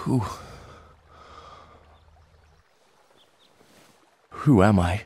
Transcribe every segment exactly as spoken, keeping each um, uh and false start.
Who... Who am I?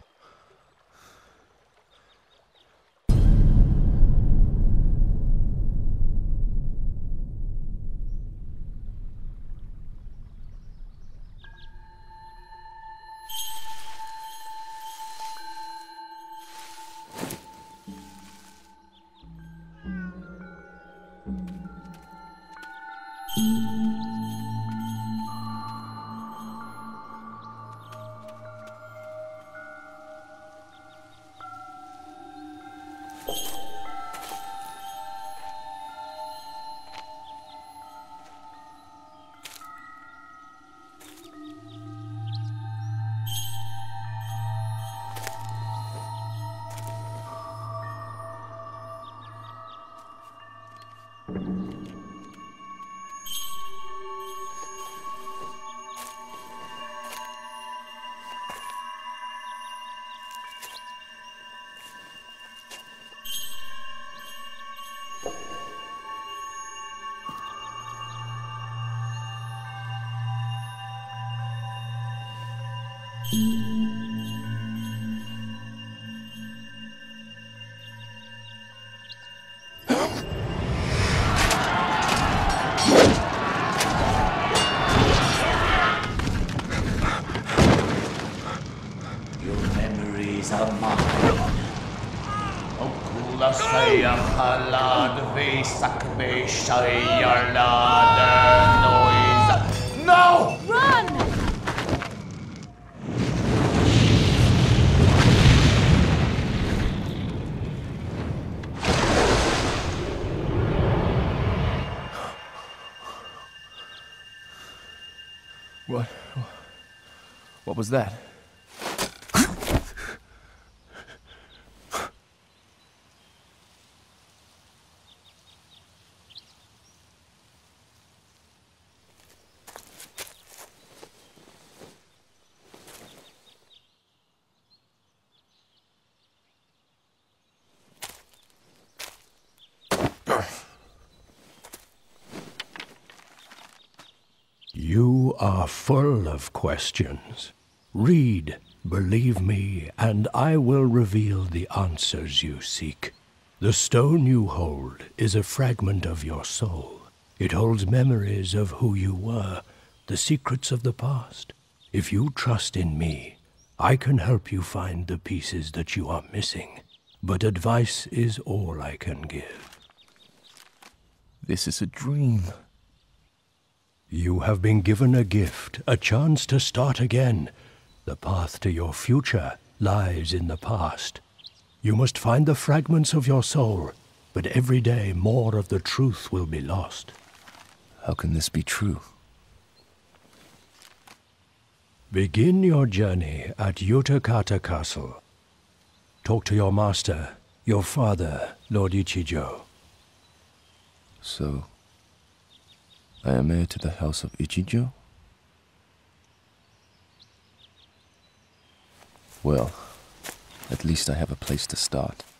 No! Run! What? What was that? You are full of questions. Read, believe me, and I will reveal the answers you seek. The stone you hold is a fragment of your soul. It holds memories of who you were, the secrets of the past. If you trust in me, I can help you find the pieces that you are missing. But advice is all I can give. This is a dream. You have been given a gift, a chance to start again. The path to your future lies in the past. You must find the fragments of your soul, but every day more of the truth will be lost. How can this be true? Begin your journey at Utakata Castle. Talk to your master, your father, Lord Ichijo. So, I am heir to the house of Ichijo? Well, at least I have a place to start.